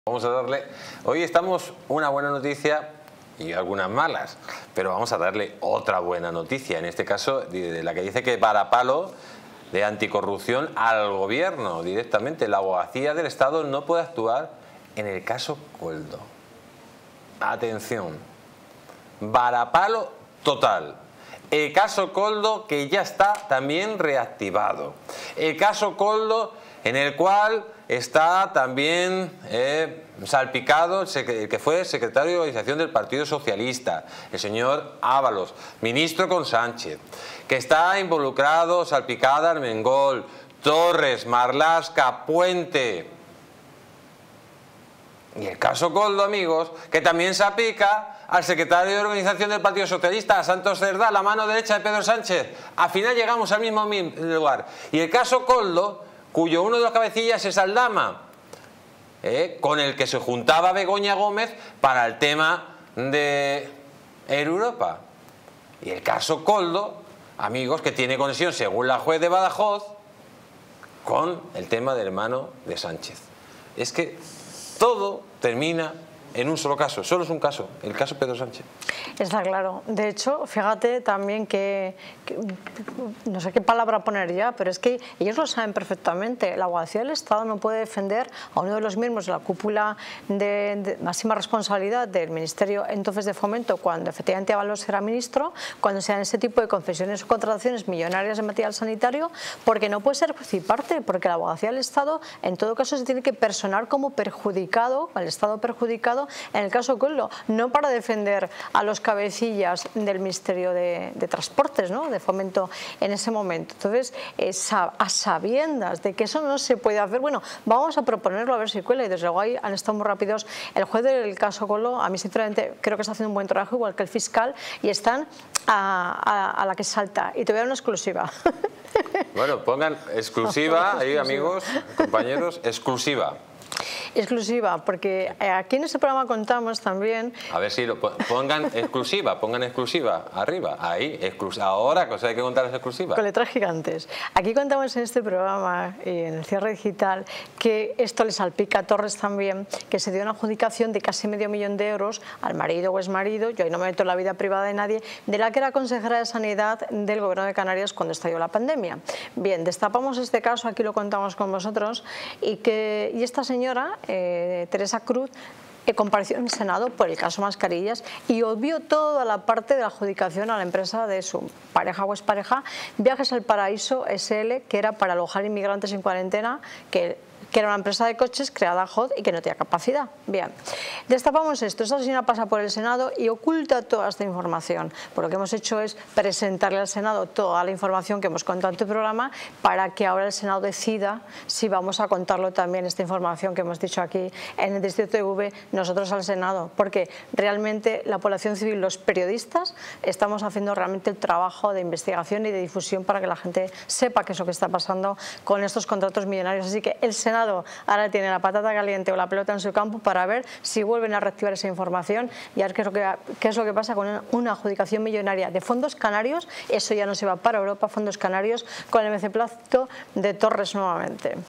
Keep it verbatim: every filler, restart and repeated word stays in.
Vamos a darle, hoy estamos una buena noticia y algunas malas, pero vamos a darle otra buena noticia, en este caso de la que dice que varapalo de anticorrupción al gobierno directamente. La abogacía del Estado no puede actuar en el caso Koldo. Atención, varapalo total. El caso Koldo, que ya está también reactivado. El caso Koldo en el cual está también eh, salpicado el que fue secretario de organización del Partido Socialista, el señor Ábalos, ministro con Sánchez, que está involucrado, salpicada Armengol, Torres, Marlaska, Puente. Y el caso Koldo, amigos, que también salpica al secretario de organización del Partido Socialista, a Santos Cerdá, la mano derecha de Pedro Sánchez. Al final llegamos al mismo lugar. Y el caso Koldo, cuyo uno de los cabecillas es Aldama, eh, con el que se juntaba Begoña Gómez para el tema de Europa. Y el caso Koldo, amigos, que tiene conexión, según la juez de Badajoz, con el tema del hermano de Sánchez. Es que todo termina en un solo caso, solo es un caso, el caso Pedro Sánchez. Está claro. De hecho, fíjate también que, que, no sé qué palabra poner ya, pero es que ellos lo saben perfectamente. La abogacía del Estado no puede defender a uno de los miembros de la cúpula de, de máxima responsabilidad del Ministerio entonces de Fomento, cuando efectivamente Ábalos era ministro, cuando se dan ese tipo de concesiones o contrataciones millonarias de material sanitario, porque no puede ser parte, porque la abogacía del Estado en todo caso se tiene que personar como perjudicado, el Estado perjudicado, en el caso Koldo, no para defender a los cabecillas del Ministerio de, de Transportes, ¿no?, de Fomento en ese momento. Entonces, eh, a sabiendas de que eso no se puede hacer, bueno, vamos a proponerlo a ver si cuela, y desde luego ahí han estado muy rápidos. El juez del caso Koldo, a mí sinceramente creo que está haciendo un buen trabajo, igual que el fiscal, y están a, a, a la que salta. Y te voy a dar una exclusiva. Bueno, pongan exclusiva ahí, amigos, compañeros, exclusiva. Exclusiva, porque aquí en este programa contamos también... A ver si lo pongan exclusiva, pongan exclusiva, arriba, ahí, exclusiva. Ahora, cosa hay que contar es exclusiva. Con letras gigantes. Aquí contamos en este programa, y en el cierre digital, que esto le salpica a Torres también, que se dio una adjudicación de casi medio millón de euros al marido o exmarido, yo ahí no me meto en la vida privada de nadie, de la que era consejera de Sanidad del Gobierno de Canarias cuando estalló la pandemia. Bien, destapamos este caso, aquí lo contamos con vosotros, y, que, y esta señora... Eh, Teresa Cruz eh, compareció en el Senado por el caso Mascarillas y obvió toda la parte de la adjudicación a la empresa de su pareja o expareja, Viajes al Paraíso S L, que era para alojar inmigrantes en cuarentena, que que era una empresa de coches creada a J O D y que no tenía capacidad. Bien, destapamos esto. Esta señora pasa por el Senado y oculta toda esta información. Por lo que hemos hecho es presentarle al Senado toda la información que hemos contado en este programa para que ahora el Senado decida si vamos a contarlo también, esta información que hemos dicho aquí en el Distrito T V, nosotros al Senado, porque realmente la población civil, los periodistas, estamos haciendo realmente el trabajo de investigación y de difusión para que la gente sepa qué es lo que está pasando con estos contratos millonarios. Así que el Senado ahora tiene la patata caliente o la pelota en su campo para ver si vuelven a reactivar esa información y a ver qué es lo que, qué es lo que pasa con una, una adjudicación millonaria de fondos canarios. Eso ya no se va para Europa, fondos canarios, con el beneplácito de Torres nuevamente.